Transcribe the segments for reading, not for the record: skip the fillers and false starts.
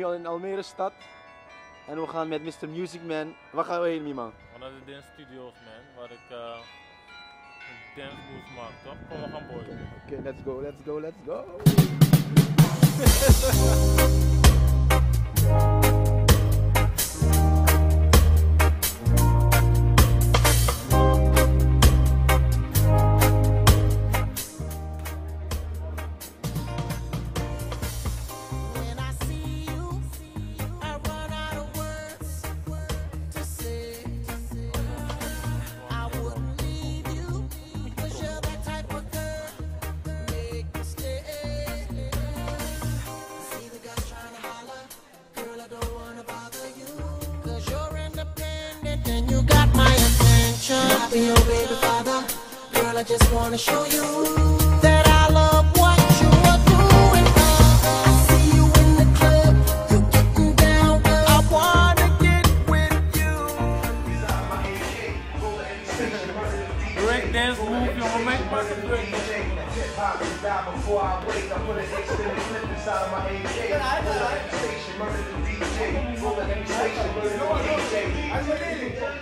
al in Almere stad. En we gaan met Mr. Music Man. Waar gaan we heen, Mima? We gaan naar de Dance Studios, man. Waar ik een dance moves maak, toch? Kom, we gaan boyen. Oké, let's go, let's go, let's go. I'll be your baby father. Girl, I just wanna show you that I love what you are doing. I see you in the club, you getting down, girl. I wanna get with you. Break dance move, jongen, make the break dance. Before I wake, I put an extended clip inside of my AK. Station, murder the DJ. Roll at any station, murder the DJ.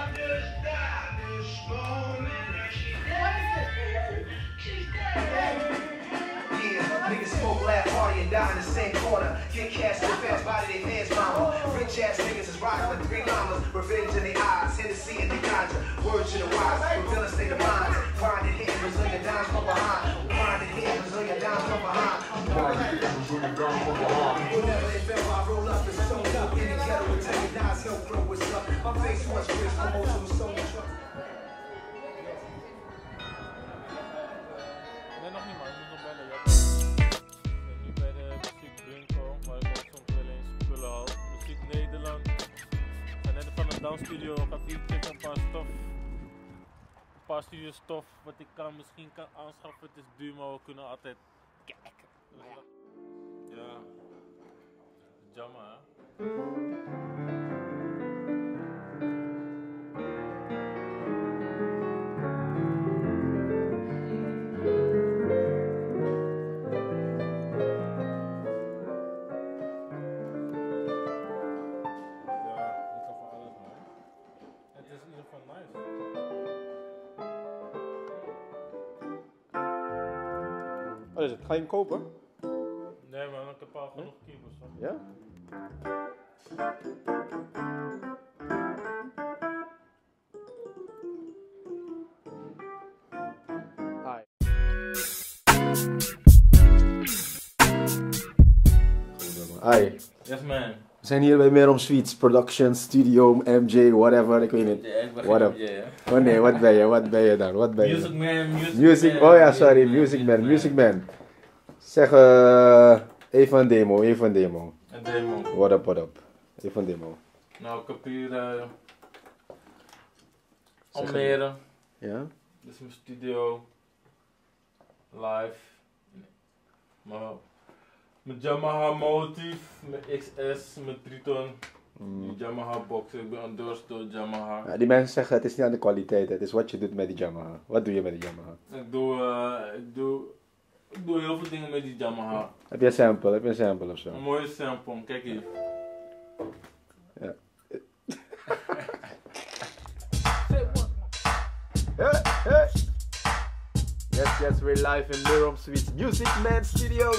Niggas smoke, laugh, party, and die in the same corner. Get cash so fast, body they hands mama. Rich ass niggas is rocking with 3 llamas. Revenge in their eyes, Hennessy in the ganja. Words to the wise, revealing state of mind. Grind it, hitting Brazilian dimes from behind. Grind it, hitting Brazilian dimes from behind. Whenever they fell, I roll up and sewn up. In the ghetto with taking knives, help grow what's up. My face was rich, my motion was so much trouble. Nee, nog niet, man. Ik moet nog bellen. Ik ben nu bij de Muziek Winkel, waar ik ook soms wel eens spullen haal. Muziek Nederland. En net van de Down Studio ga ik hier checken een paar stof. Een paar studio stof wat ik misschien kan aanschaffen. Het is duur, maar we kunnen altijd kijken. Ja. Jammer, hè? Wat is het? Ga je hem kopen? Nee man, ik heb al genoeg keyboards. Ja? Hi. Hi. Yes man. We zijn hier bij Merom Sweets Production Studio, MJ, whatever, ik weet niet. Ja, ik ben What geen up? MJ, hè. Oh nee, wat ben je? Wat ben je dan? Wat ben je? Music man, Music, man. oh ja, sorry, Music Man. Zeg even een demo, even een demo. Een demo. What up, what up. Even een demo. Nou, ik heb hier Zeg Almere. Ja? Dit is mijn studio. Live. Mijn Yamaha Motive, mijn XS, mijn Triton. Die Yamaha box, ik ben endorsed door Yamaha. Ja, die mensen zeggen het is niet aan de kwaliteit, het is wat je doet met die Yamaha. Wat doe je met die Yamaha? Ik doe heel veel dingen met die Yamaha. Heb je een sample? Heb je een sample of zo? Een mooie sample, kijk hier. Ja. Yes, we're live in Merom Sweets Music Man Studios.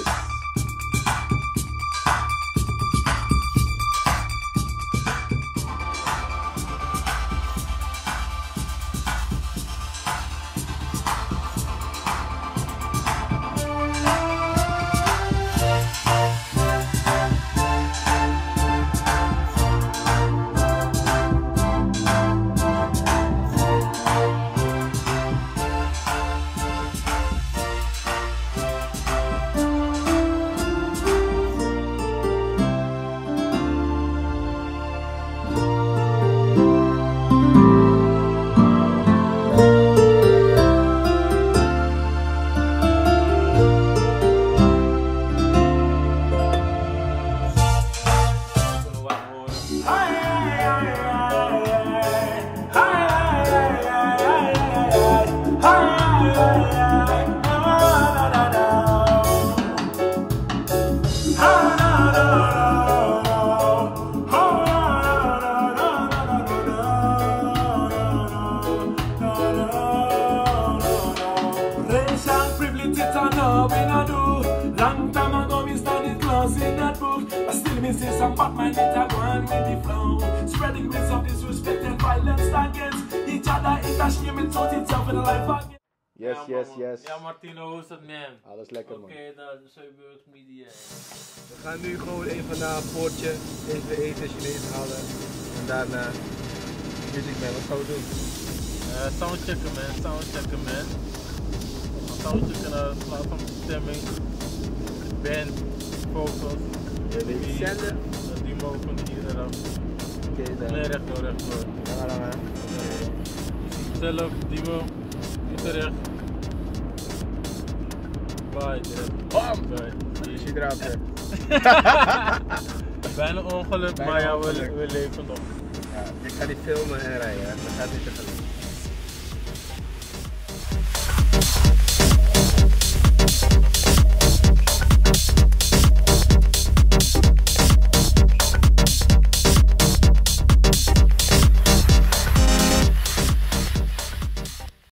long privilege it and now we not do. Long time ago we studied class in that book, but still me see some bad mind it a go on with the flow. Spreading myths of disrespect and violence against each other. It a shame it out itself in life again. Yes, Ja, yes, man. yes. Ja, Martino, hoe is het, man? Alles lekker, man. Oké, dan Zeeburg Media. We gaan nu gewoon even naar een poortje, even eten, Chinees halen. En daarna Music Man, wat gaan we doen? Soundchecken, man. Soundchecken, man. Soundchecken naar het plaats van bestemming. Band, foto's. Jullie zenden? Die mogen hier eraf. Oké, dan. Nee, rechtdoor, rechtdoor. Ja. Zelf, Dimo. Niet terecht. Bye, direct. Bam! Bye. Je ziet eraf, hè. Bijna ongeluk, Bijna maar ja, ongeluk. we leven nog. Ja, ik ga die filmen en rijden, hè. Dat gaat niet te gelukken.